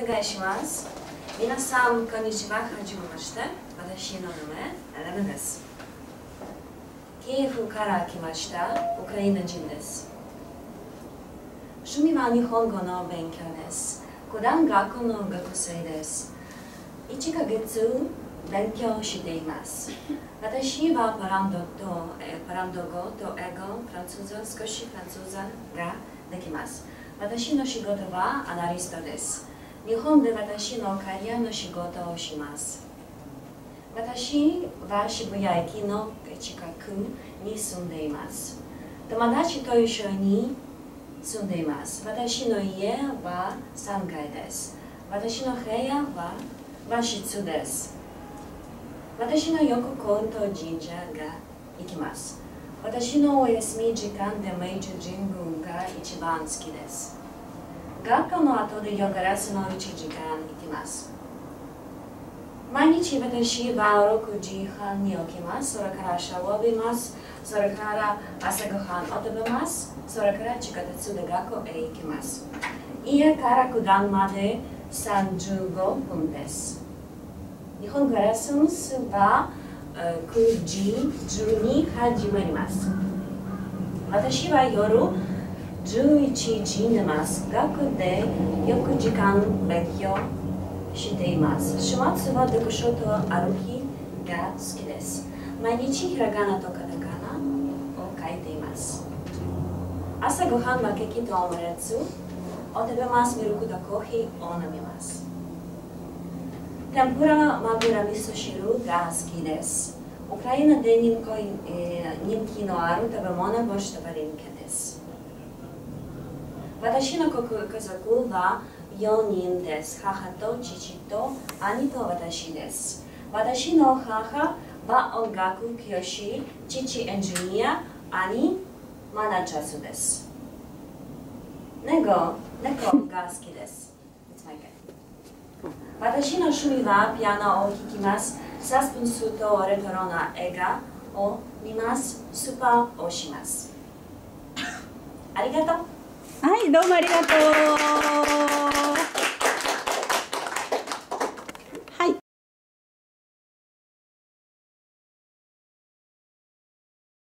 願いします。皆さん、こんにちは。はじめまして。私の名前、レナです。キエフから来ましたウクライナ人です。趣味は日本語の勉強です。古段学校の学生です。1ヶ月勉強しています。私はポランド語と英語、フランス語、少しフランス語ができます。私の仕事はアナリストです。日本で私のキャリアの仕事をします。私は渋谷駅の近くに住んでいます。友達と一緒に住んでいます。私の家は3階です。私の部屋は和室です。私のよくコント神社が行きます。私のお休み時間で明治神宮が一番好きです。学校の後でヨガレッスンの1時間行きます。毎日私は6時半に起きます。それからシャワーを浴びます。それから朝ごはんを食べます。それから地下鉄で学校へ行きます。家から九段まで35分です。日本語レッスンは9時中に始まります。私は夜11時に寝ます。学校で4時間勉強しています。週末は読書と歩きが好きです。毎日ひらがなとカタカナを書いています。朝ごはんはケーキとオムレツを食べます。ミルクとコーヒーを飲みます。天ぷら、マグロ、味噌汁が好きです。ウクライナで人気のある食べ物はボシトバリンケです。私の家族は4人です。母と父と兄と私です。私の母は音楽教師、父エンジニア、兄マナチャスです。猫が好きです。私の趣味はピアノを弾きます。サスペンスとレトロな映画を見ます。スーパーをします。ありがとう。 はい、どうもありがとう。